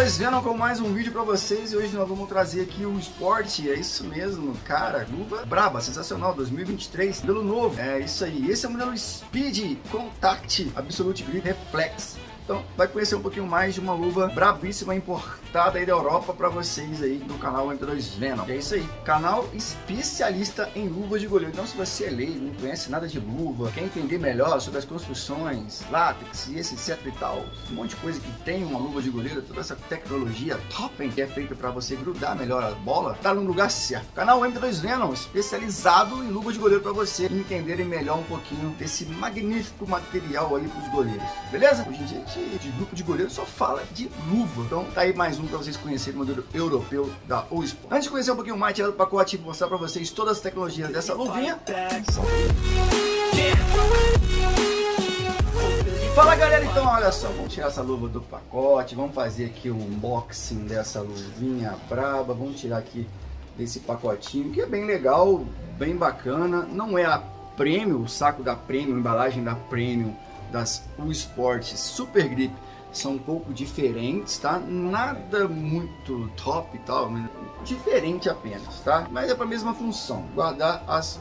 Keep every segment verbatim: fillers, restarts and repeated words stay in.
dois Venom com mais um vídeo pra vocês. E hoje nós vamos trazer aqui o Sport. É isso mesmo, cara, luva braba, sensacional, dois mil e vinte e três, modelo novo. É isso aí, esse é o modelo Speed Contact Absolute Grip Reflex. Então vai conhecer um pouquinho mais de uma luva brabíssima, importada aí da Europa para vocês aí no canal M T dois Venom. E é isso aí, canal especialista em luvas de goleiro. Então se você é leigo, não conhece nada de luva, quer entender melhor sobre as construções, látex e esse etc e tal, um monte de coisa que tem uma luva de goleiro, toda essa tecnologia top que é feita para você grudar melhor a bola, tá no lugar certo. Canal M T dois Venom, especializado em luva de goleiro para você entenderem melhor um pouquinho desse magnífico material aí para os goleiros, beleza? Hoje em dia de grupo de goleiro só fala de luva. Então tá aí mais um para vocês conhecerem o modelo europeu da Usport. Antes de conhecer um pouquinho mais, tirar do pacote e mostrar para vocês todas as tecnologias dessa luvinha. Fala galera, então olha só, vamos tirar essa luva do pacote, vamos fazer aqui o unboxing dessa luvinha braba, vamos tirar aqui desse pacotinho que é bem legal, bem bacana. Não é a Premium, o saco da Premium, a embalagem da Premium das Usport Super Grip são um pouco diferentes, tá? Nada muito top e tal, diferente apenas, tá? Mas é para a mesma função, guardar as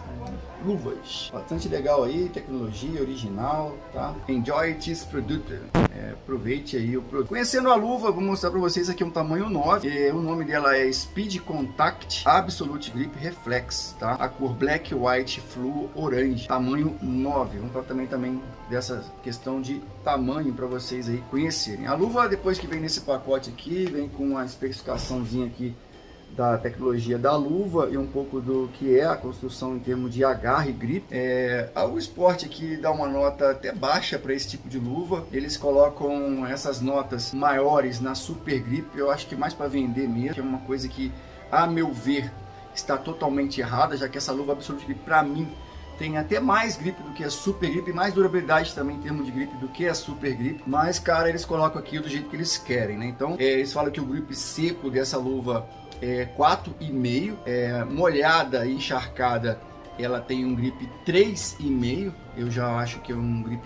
luvas. Bastante legal aí, tecnologia original, tá? Enjoy this product. É, aproveite aí o produto. Conhecendo a luva, vou mostrar para vocês aqui um tamanho nove. É, o nome dela é Speed Contact Absolute Grip Reflex, tá? A cor Black, White, Fluo, Orange. Tamanho nove. Vamos falar também, também dessa questão de tamanho para vocês aí conhecerem. A luva, depois que vem nesse pacote aqui, vem com uma especificaçãozinha aqui da tecnologia da luva e um pouco do que é a construção em termos de agarre e grip. É, a Usport aqui dá uma nota até baixa para esse tipo de luva. Eles colocam essas notas maiores na Super Grip, eu acho que mais para vender mesmo, que é uma coisa que, a meu ver, está totalmente errada, já que essa luva Absolute Grip, para mim, tem até mais grip do que a Super Grip, mais durabilidade também em termos de grip do que a Super Grip, mas cara, eles colocam aqui do jeito que eles querem, né? Então, é, eles falam que o grip seco dessa luva é quatro e meio, é, molhada e encharcada ela tem um grip três e meio, eu já acho que é um grip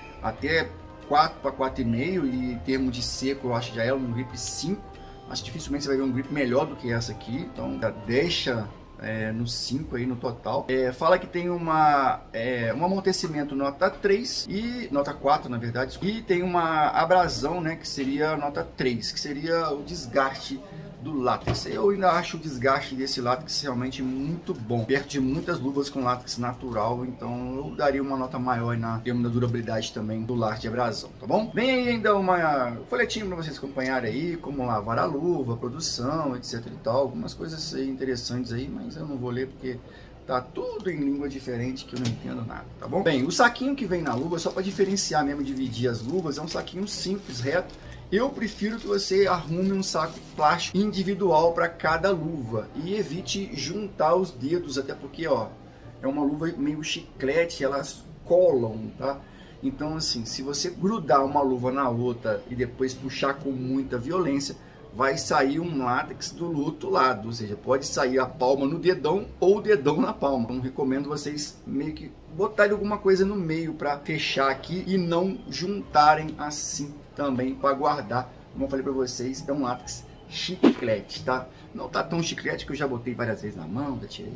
até quatro para quatro e meio, e em termos de seco eu acho que já é um grip cinco, mas dificilmente você vai ver um grip melhor do que essa aqui, então já deixa é, no cinco aí no total. É, fala que tem uma, é, um amortecimento nota três e nota quatro na verdade, e tem uma abrasão, né, que seria nota três, que seria o desgaste do látex. Eu ainda acho o desgaste desse látex realmente muito bom, perto de muitas luvas com látex natural, então eu daria uma nota maior na termo da durabilidade também do látex de abrasão, tá bom? Vem aí ainda uma folhetinho para vocês acompanharem aí, como lavar a luva, produção, etc e tal, algumas coisas aí interessantes aí, mas eu não vou ler porque tá tudo em língua diferente que eu não entendo nada, tá bom? Bem, o saquinho que vem na luva, só para diferenciar mesmo, dividir as luvas, é um saquinho simples, reto. Eu prefiro que você arrume um saco plástico individual para cada luva e evite juntar os dedos, até porque ó, é uma luva meio chiclete, elas colam, tá? Então assim, se você grudar uma luva na outra e depois puxar com muita violência, vai sair um látex do outro lado, ou seja, pode sair a palma no dedão ou o dedão na palma. Então recomendo vocês meio que botarem alguma coisa no meio para fechar aqui e não juntarem assim também para guardar. Como eu falei para vocês, é um látex chiclete, tá? Não tá tão chiclete que eu já botei várias vezes na mão, já tirei.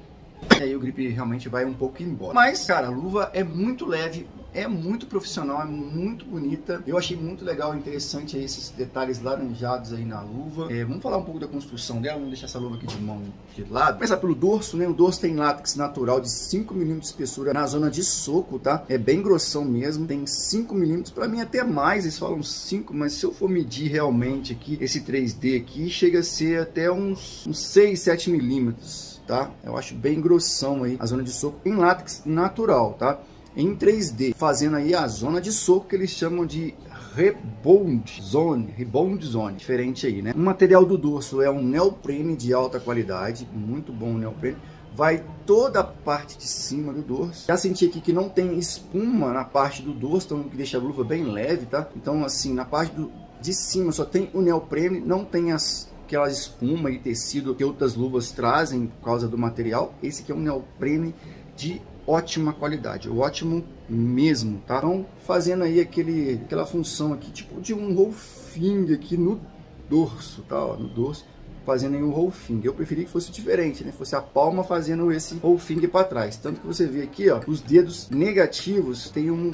E aí o grip realmente vai um pouco embora. Mas, cara, a luva é muito leve, é muito profissional, é muito bonita. Eu achei muito legal, interessante aí esses detalhes laranjados aí na luva. É, vamos falar um pouco da construção dela, vamos deixar essa luva aqui de mão de lado. Começar pelo dorso, né? O dorso tem látex natural de cinco milímetros de espessura na zona de soco, tá? É bem grossão mesmo, tem cinco milímetros, pra mim até mais, eles falam cinco, mas se eu for medir realmente aqui, esse três D aqui, chega a ser até uns, uns seis, sete milímetros. Tá? Eu acho bem grossão aí a zona de soco em látex natural, tá? Em três D, fazendo aí a zona de soco que eles chamam de Rebound Zone, Rebound Zone, diferente aí, né? O material do dorso é um neoprene de alta qualidade, muito bom o neoprene. Vai toda a parte de cima do dorso. Já senti aqui que não tem espuma na parte do dorso, então que deixa a luva bem leve, tá? Então assim, na parte do, de cima só tem o neoprene, não tem as aquela espuma e tecido que outras luvas trazem por causa do material. Esse aqui é um neoprene de ótima qualidade, ótimo mesmo, tá? Então, fazendo aí aquele, aquela função aqui, tipo de um rolfinho aqui no dorso, tá? Ó, no dorso, fazendo aí um roll finger. Eu preferi que fosse diferente, né? Fosse a palma fazendo esse roll finger para trás. Tanto que você vê aqui, ó, os dedos negativos têm um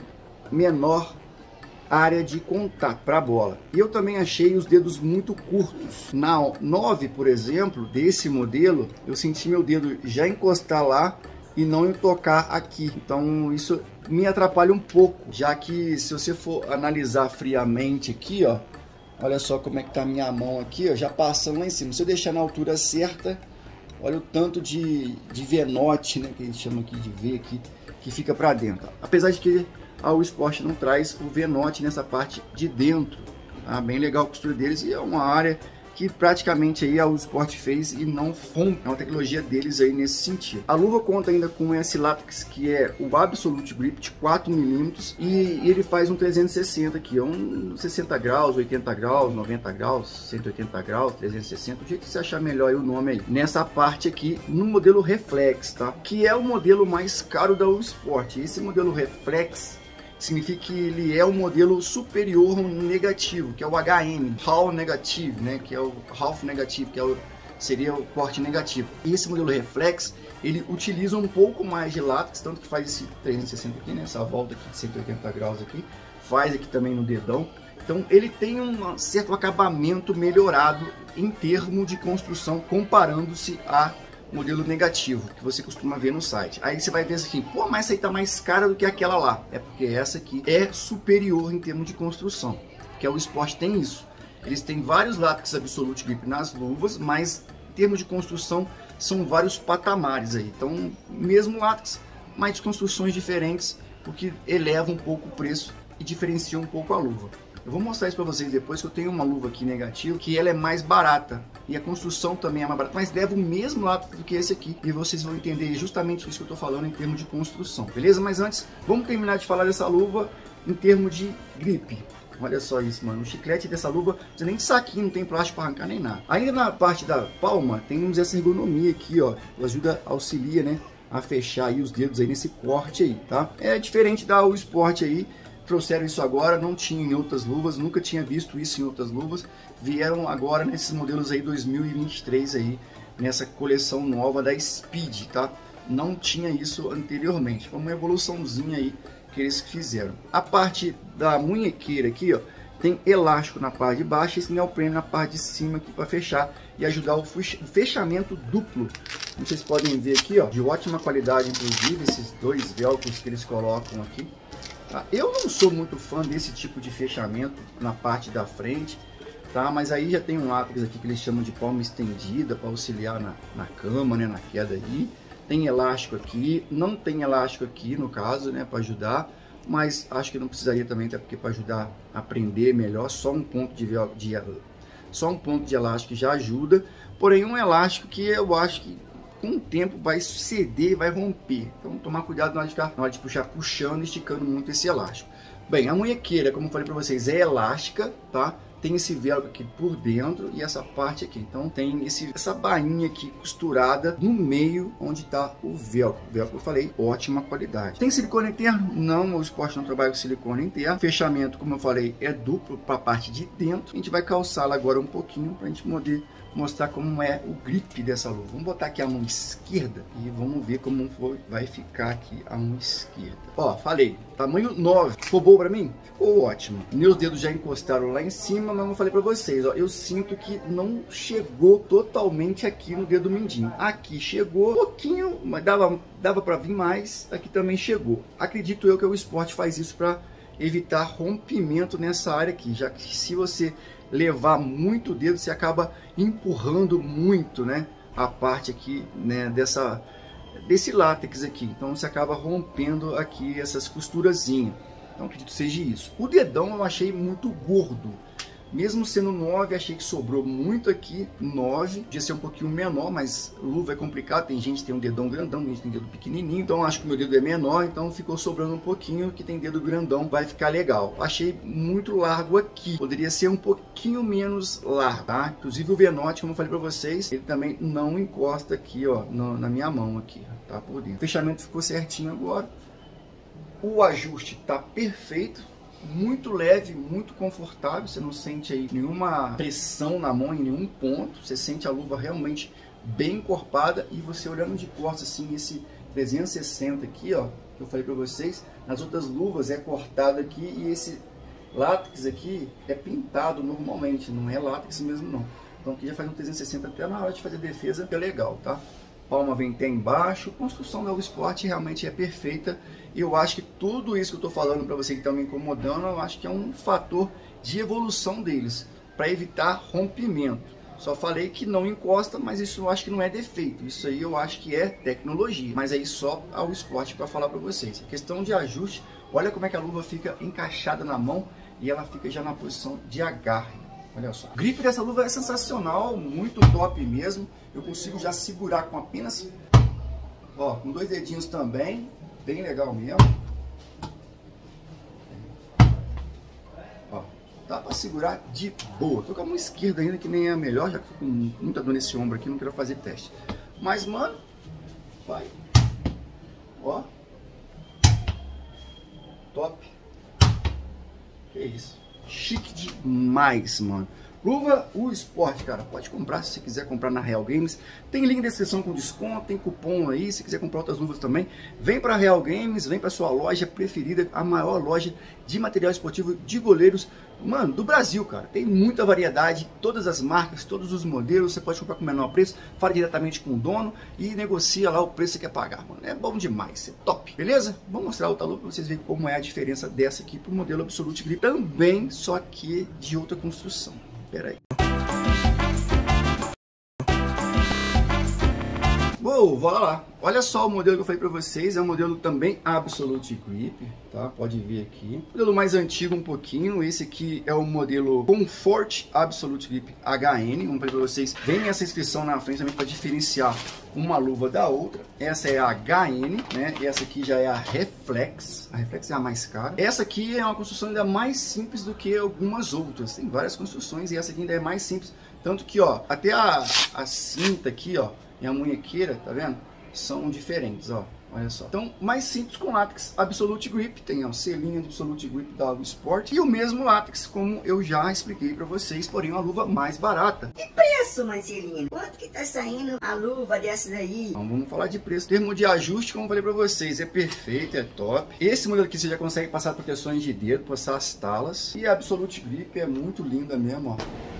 menor área de contato para a bola. E eu também achei os dedos muito curtos. Na nove, por exemplo, desse modelo, eu senti meu dedo já encostar lá e não tocar aqui. Então isso me atrapalha um pouco, já que se você for analisar friamente aqui, ó, olha só como é que tá a minha mão aqui, ó, já passando lá em cima. Se eu deixar na altura certa, olha o tanto de, de venote, né, que a gente chama aqui de V aqui, que fica para dentro. Apesar de que a U Sport não traz o venote nessa parte de dentro, tá? Bem legal a costura deles e é uma área que praticamente aí a U Sport fez e não rompe, é uma tecnologia deles aí nesse sentido. A luva conta ainda com esse látex que é o Absolute Grip de quatro milímetros e ele faz um trezentos e sessenta aqui, é um sessenta graus, oitenta graus, noventa graus, cento e oitenta graus, trezentos e sessenta, do jeito que você achar melhor aí o nome aí. Nessa parte aqui, no modelo Reflex, tá? Que é o modelo mais caro da U Sport. Esse modelo Reflex significa que ele é o modelo superior negativo, que é o H N, Half Negative, né? Que é o Half Negative, que é o, seria o corte negativo. E esse modelo Reflex, ele utiliza um pouco mais de látex, tanto que faz esse trezentos e sessenta aqui, né? Essa volta aqui de cento e oitenta graus aqui, faz aqui também no dedão. Então ele tem um certo acabamento melhorado em termos de construção, comparando-se a modelo negativo que você costuma ver no site. Aí você vai ver assim, pô, mas essa aí tá mais cara do que aquela lá. É porque essa aqui é superior em termos de construção, que a U Sport tem isso. Eles têm vários látex Absolute Grip nas luvas, mas em termos de construção são vários patamares aí. Então, mesmo látex, mas de construções diferentes, o que eleva um pouco o preço e diferencia um pouco a luva. Eu vou mostrar isso para vocês depois, que eu tenho uma luva aqui negativa, que ela é mais barata. E a construção também é mais barata, mas leva o mesmo látex do que esse aqui. E vocês vão entender justamente isso que eu estou falando em termos de construção, beleza? Mas antes, vamos terminar de falar dessa luva em termos de grip. Olha só isso, mano. O chiclete dessa luva, você nem saquinho, não tem plástico para arrancar nem nada. Ainda na parte da palma, temos essa ergonomia aqui, ó. Ela ajuda, auxilia, né, a fechar aí os dedos aí nesse corte aí, tá? É diferente da U Sport aí. Trouxeram isso agora, não tinha em outras luvas, nunca tinha visto isso em outras luvas. Vieram agora nesses modelos aí dois mil e vinte e três aí, nessa coleção nova da Speed, tá? Não tinha isso anteriormente, foi uma evoluçãozinha aí que eles fizeram. A parte da munhequeira aqui, ó, tem elástico na parte de baixo e esse neoprene na parte de cima aqui para fechar e ajudar o fechamento duplo. Como vocês podem ver aqui, ó, de ótima qualidade, inclusive esses dois velcros que eles colocam aqui. Tá? Eu não sou muito fã desse tipo de fechamento na parte da frente, tá? Mas aí já tem um látex aqui que eles chamam de palma estendida para auxiliar na, na cama, né, na queda aí. Tem elástico aqui, não tem elástico aqui no caso, né, para ajudar, mas acho que não precisaria também, até porque para ajudar a prender melhor, só um ponto de, de só um ponto de elástico já ajuda. Porém um elástico que eu acho que com o tempo vai ceder, vai romper. Então tomar cuidado na hora de ficar, na hora de puxar, puxando e esticando muito esse elástico. Bem, a munhequeira, como eu falei para vocês, é elástica, tá? Tem esse velcro aqui por dentro e essa parte aqui. Então tem esse, essa bainha aqui costurada no meio onde está o velcro. O velcro, eu falei, ótima qualidade. Tem silicone interno? Não, o Sport não trabalha com silicone interno. Fechamento, como eu falei, é duplo para a parte de dentro. A gente vai calçá-la agora um pouquinho para a gente poder mostrar como é o grip dessa luva. Vamos botar aqui a mão esquerda e vamos ver como foi, vai ficar aqui a mão esquerda. Ó, falei, tamanho nove. Ficou bom pra mim? Ficou ótimo. Meus dedos já encostaram lá em cima, mas eu falei pra vocês, ó, eu sinto que não chegou totalmente aqui no dedo mindinho. Aqui chegou um pouquinho, mas dava, dava pra vir mais. Aqui também chegou. Acredito eu que o Sport faz isso pra evitar rompimento nessa área aqui, já que se você levar muito o dedo, você acaba empurrando muito, né, a parte aqui, né, dessa, desse látex aqui. Então você acaba rompendo aqui essas costurazinhas. Então acredito que seja isso. O dedão eu achei muito gordo. Mesmo sendo nove, achei que sobrou muito aqui, nove. Podia ser um pouquinho menor, mas luva é complicado. Tem gente que tem um dedão grandão, tem gente que tem dedo pequenininho. Então acho que o meu dedo é menor, então ficou sobrando um pouquinho. Que tem dedo grandão, vai ficar legal. Achei muito largo aqui. Poderia ser um pouquinho menos largo, tá? Inclusive o venote, como eu falei pra vocês, ele também não encosta aqui, ó, no, na minha mão aqui, tá? Por dentro. O fechamento ficou certinho agora. O ajuste tá perfeito. muito leve, muito confortável, você não sente aí nenhuma pressão na mão em nenhum ponto, você sente a luva realmente bem encorpada, e você olhando de costas assim, esse trezentos e sessenta aqui, ó, que eu falei para vocês, nas outras luvas é cortado aqui, e esse látex aqui é pintado normalmente, não é látex mesmo não. Então aqui já faz um trezentos e sessenta até na hora de fazer defesa, que é legal, tá? Palma vem até embaixo, construção da All-Sport realmente é perfeita. E eu acho que tudo isso que eu estou falando para você que está me incomodando, eu acho que é um fator de evolução deles, para evitar rompimento. Só falei que não encosta, mas isso eu acho que não é defeito. Isso aí eu acho que é tecnologia. Mas aí só a All-Sport para falar para vocês. A questão de ajuste, olha como é que a luva fica encaixada na mão e ela fica já na posição de agarre. Olha só. O grip dessa luva é sensacional, muito top mesmo. Eu consigo já segurar com apenas, ó, com dois dedinhos também, bem legal mesmo. Ó, dá pra segurar de boa. Tô com a mão esquerda ainda, que nem é a melhor, já que tô com muita dor nesse ombro aqui, não quero fazer teste. Mas, mano, vai. Ó. Top. Que isso. Chique demais, mano. Luva All-Sport, cara, pode comprar se você quiser comprar na Real Games. Tem link na descrição com desconto, tem cupom aí, se quiser comprar outras luvas também. Vem para Real Games, vem para sua loja preferida, a maior loja de material esportivo de goleiros, mano, do Brasil, cara. Tem muita variedade, todas as marcas, todos os modelos, você pode comprar com o menor preço, fala diretamente com o dono e negocia lá o preço que você quer pagar, mano. É bom demais, é top, beleza? Vou mostrar outra luva para vocês verem como é a diferença dessa aqui pro modelo Absolute Grip, também, só que de outra construção. Pera aí. Uou, bora lá. Olha só o modelo que eu falei para vocês, é um modelo também Absolute Grip, tá? Pode ver aqui. Modelo mais antigo um pouquinho, esse aqui é o modelo Comfort Absolute Grip H N. Vamos para vocês, vem essa inscrição na frente também para diferenciar uma luva da outra. Essa é a H N, né? E essa aqui já é a Reflex. A Reflex é a mais cara. Essa aqui é uma construção ainda mais simples do que algumas outras. Tem várias construções e essa aqui ainda é mais simples. Tanto que, ó, até a, a cinta aqui, ó, e a munhequeira, tá vendo? São diferentes, ó. Olha só. Então, mais simples com látex Absolute Grip. Tem o selinho do Absolute Grip da All-Sport. E o mesmo látex, como eu já expliquei pra vocês, porém uma luva mais barata. Que preço, Marcelinho? Quanto que tá saindo a luva dessa daí? Então, vamos falar de preço. O termo de ajuste, como eu falei pra vocês, é perfeito, é top. Esse modelo aqui você já consegue passar proteções de dedo, passar as talas. E a Absolute Grip é muito linda mesmo, ó.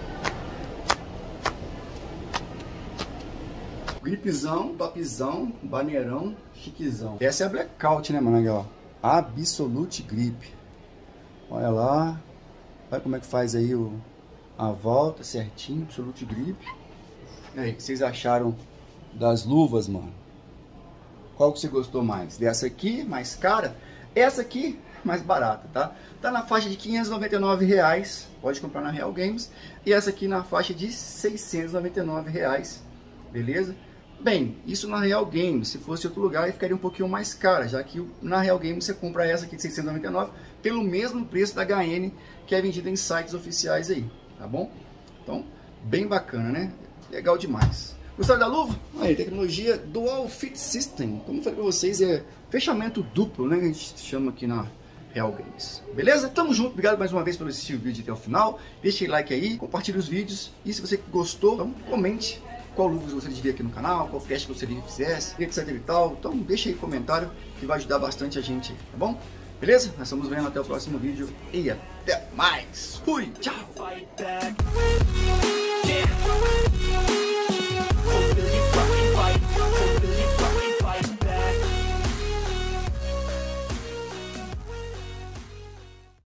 Gripzão, topzão, baneirão, chiquezão. Essa é a Blackout, né, mano? Ó, Absolute Grip. Olha lá. Olha como é que faz aí o, a volta certinho. Absolute Grip. E aí, o que vocês acharam das luvas, mano? Qual que você gostou mais? Dessa aqui, mais cara? Essa aqui, mais barata, tá? Tá na faixa de quinhentos e noventa e nove reais. Pode comprar na Real Games. E essa aqui na faixa de seiscentos e noventa e nove reais. Beleza? Bem, isso na Real Games, se fosse outro lugar, ficaria um pouquinho mais cara, já que na Real Games você compra essa aqui de seiscentos e noventa e nove pelo mesmo preço da H N, que é vendida em sites oficiais aí, tá bom? Então, bem bacana, né? Legal demais. Gostaram da luva? Aí, tecnologia Dual Fit System, como eu falei pra vocês, é fechamento duplo, né? Que a gente chama aqui na Real Games. Beleza? Tamo junto, obrigado mais uma vez por assistir o vídeo até o final. Deixa o like aí, compartilhe os vídeos e se você gostou, então comente qual luva você gostaria de ver aqui no canal, qual teste que você gostaria que fizesse, etc e tal. Então deixa aí comentário que vai ajudar bastante a gente, tá bom? Beleza? Nós estamos vendo até o próximo vídeo e até mais. Fui, tchau!